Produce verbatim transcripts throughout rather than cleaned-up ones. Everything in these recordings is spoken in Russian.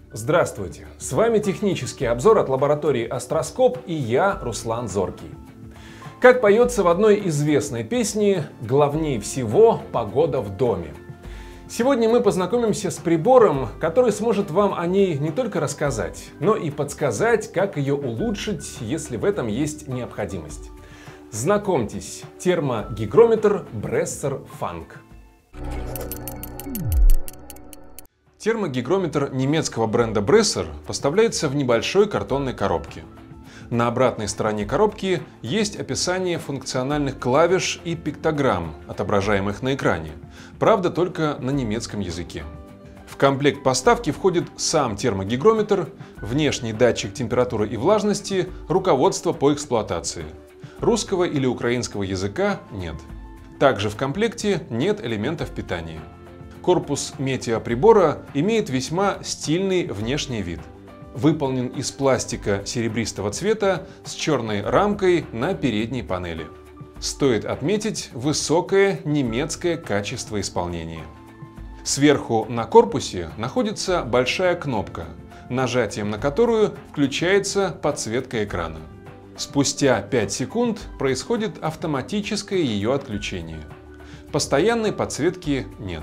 Здравствуйте! С вами технический обзор от лаборатории Астроскоп и я, Руслан Зоркий. Как поется в одной известной песне, главнее всего погода в доме. Сегодня мы познакомимся с прибором, который сможет вам о ней не только рассказать, но и подсказать, как ее улучшить, если в этом есть необходимость. Знакомьтесь, термогигрометр Bresser Funk. Термогигрометр немецкого бренда Bresser поставляется в небольшой картонной коробке. На обратной стороне коробки есть описание функциональных клавиш и пиктограмм, отображаемых на экране, правда только на немецком языке. В комплект поставки входит сам термогигрометр, внешний датчик температуры и влажности, руководство по эксплуатации. Русского или украинского языка нет. Также в комплекте нет элементов питания. Корпус метеоприбора имеет весьма стильный внешний вид. Выполнен из пластика серебристого цвета с черной рамкой на передней панели. Стоит отметить высокое немецкое качество исполнения. Сверху на корпусе находится большая кнопка, нажатием на которую включается подсветка экрана. Спустя пять секунд происходит автоматическое ее отключение. Постоянной подсветки нет.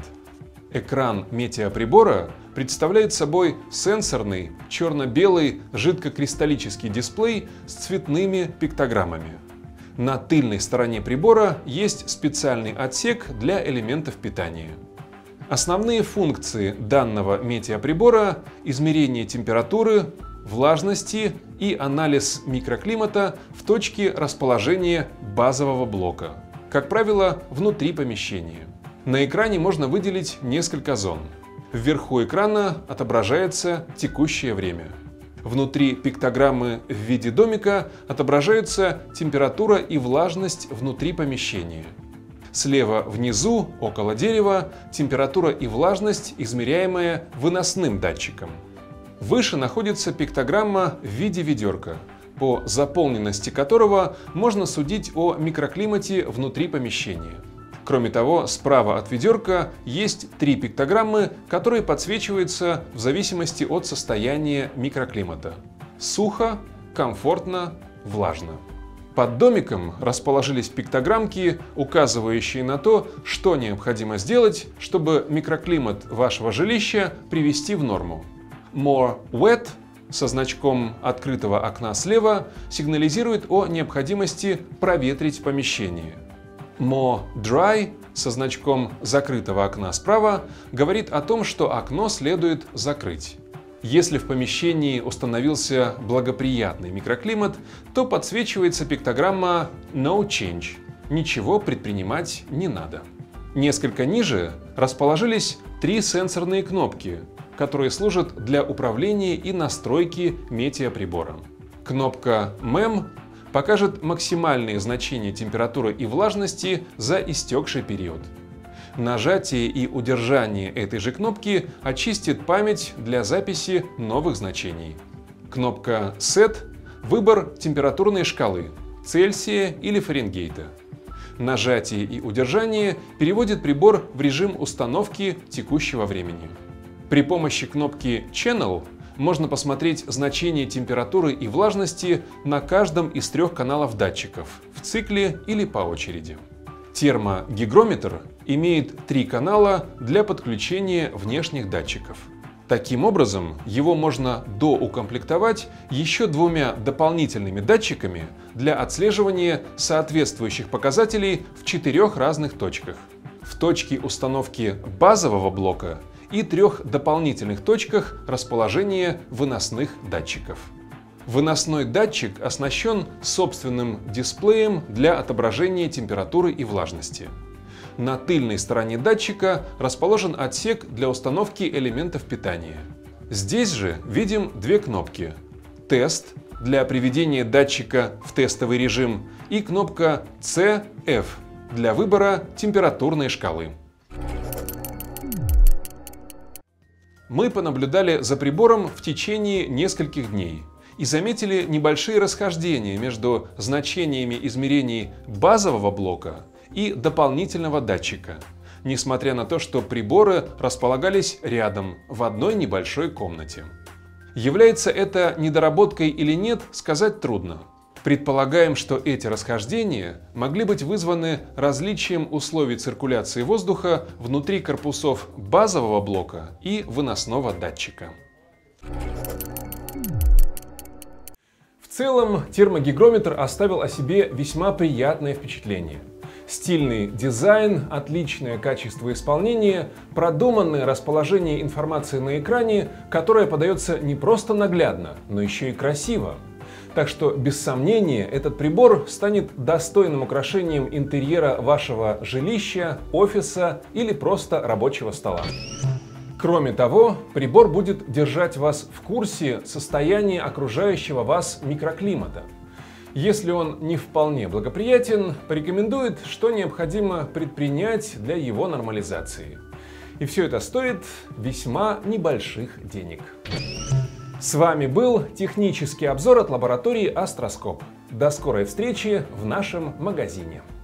Экран метеоприбора представляет собой сенсорный черно-белый жидкокристаллический дисплей с цветными пиктограммами. На тыльной стороне прибора есть специальный отсек для элементов питания. Основные функции данного метеоприбора – измерение температуры, влажности и анализ микроклимата в точке расположения базового блока, как правило, внутри помещения. На экране можно выделить несколько зон. Вверху экрана отображается текущее время. Внутри пиктограммы в виде домика отображаются температура и влажность внутри помещения. Слева внизу, около дерева, температура и влажность, измеряемая выносным датчиком. Выше находится пиктограмма в виде ведерка, по заполненности которого можно судить о микроклимате внутри помещения. Кроме того, справа от ведерка есть три пиктограммы, которые подсвечиваются в зависимости от состояния микроклимата. Сухо, комфортно, влажно. Под домиком расположились пиктограммки, указывающие на то, что необходимо сделать, чтобы микроклимат вашего жилища привести в норму. More wet со значком открытого окна слева сигнализирует о необходимости проветрить помещение. More dry со значком закрытого окна справа говорит о том, что окно следует закрыть. Если в помещении установился благоприятный микроклимат, то подсвечивается пиктограмма No change. Ничего предпринимать не надо. Несколько ниже расположились три сенсорные кнопки, которые служат для управления и настройки метеоприбора. Кнопка мем покажет максимальные значения температуры и влажности за истекший период. Нажатие и удержание этой же кнопки очистит память для записи новых значений. Кнопка Set – выбор температурной шкалы – Цельсия или Фаренгейта. Нажатие и удержание переводит прибор в режим установки текущего времени. При помощи кнопки Channel можно посмотреть значение температуры и влажности на каждом из трех каналов датчиков в цикле или по очереди. Термогигрометр имеет три канала для подключения внешних датчиков. Таким образом, его можно доукомплектовать еще двумя дополнительными датчиками для отслеживания соответствующих показателей в четырех разных точках. В точке установки базового блока и трех дополнительных точках расположения выносных датчиков. Выносной датчик оснащен собственным дисплеем для отображения температуры и влажности. На тыльной стороне датчика расположен отсек для установки элементов питания. Здесь же видим две кнопки: «Тест» для приведения датчика в тестовый режим и кнопка си эф для выбора температурной шкалы. Мы понаблюдали за прибором в течение нескольких дней и заметили небольшие расхождения между значениями измерений базового блока и дополнительного датчика, несмотря на то, что приборы располагались рядом в одной небольшой комнате. Является это недоработкой или нет, сказать трудно. Предполагаем, что эти расхождения могли быть вызваны различием условий циркуляции воздуха внутри корпусов базового блока и выносного датчика. В целом, термогигрометр оставил о себе весьма приятное впечатление. Стильный дизайн, отличное качество исполнения, продуманное расположение информации на экране, которое подается не просто наглядно, но еще и красиво. Так что, без сомнения, этот прибор станет достойным украшением интерьера вашего жилища, офиса или просто рабочего стола. Кроме того, прибор будет держать вас в курсе состояния окружающего вас микроклимата. Если он не вполне благоприятен, порекомендует, что необходимо предпринять для его нормализации. И все это стоит весьма небольших денег. С вами был технический обзор от лаборатории Астроскоп. До скорой встречи в нашем магазине.